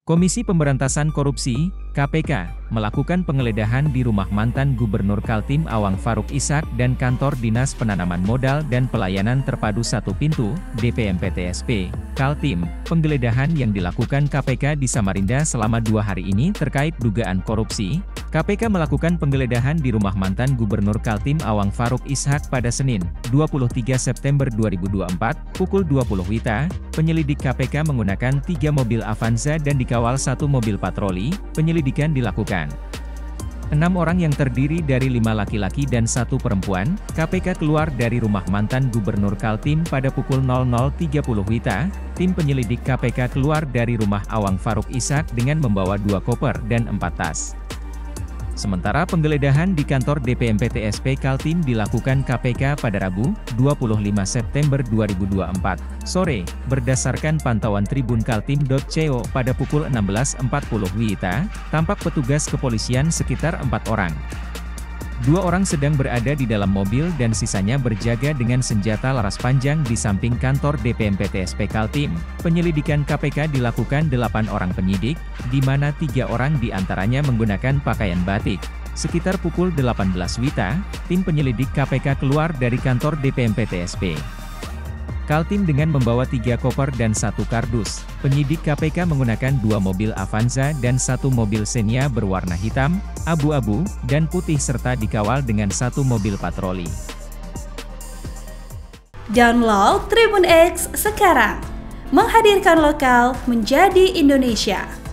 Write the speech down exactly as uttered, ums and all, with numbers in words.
Komisi Pemberantasan Korupsi, K P K, melakukan penggeledahan di rumah mantan Gubernur Kaltim Awang Faruk Ishak dan kantor Dinas Penanaman Modal dan Pelayanan Terpadu Satu Pintu, D P M P T S P, Kaltim. Penggeledahan yang dilakukan K P K di Samarinda selama dua hari ini terkait dugaan korupsi. K P K melakukan penggeledahan di rumah mantan Gubernur Kaltim Awang Faruk Ishak pada Senin, dua puluh tiga September dua ribu dua puluh empat, pukul dua puluh W I B. Penyelidik K P K menggunakan tiga mobil Avanza dan dikawal satu mobil patroli. Penyelidikan dilakukan. Enam orang yang terdiri dari lima laki-laki dan satu perempuan, K P K keluar dari rumah mantan Gubernur Kaltim pada pukul nol nol tiga puluh W I B. Tim penyelidik K P K keluar dari rumah Awang Faruk Ishak dengan membawa dua koper dan empat tas. Sementara penggeledahan di kantor D P M P T S P Kaltim dilakukan K P K pada Rabu, dua puluh lima September dua ribu dua puluh empat, sore, berdasarkan pantauan Tribun Kaltim titik co pada pukul enam belas empat puluh W I B, tampak petugas kepolisian sekitar empat orang. Dua orang sedang berada di dalam mobil dan sisanya berjaga dengan senjata laras panjang di samping kantor D P M P T S P Kaltim. Penyelidikan K P K dilakukan delapan orang penyidik, di mana tiga orang diantaranya menggunakan pakaian batik. Sekitar pukul delapan belas W I B, tim penyelidik K P K keluar dari kantor D P M P T S P Kaltim dengan membawa tiga koper dan satu kardus. Penyidik K P K menggunakan dua mobil Avanza dan satu mobil Xenia berwarna hitam, abu-abu, dan putih serta dikawal dengan satu mobil patroli. Download Tribun X sekarang, menghadirkan lokal menjadi Indonesia.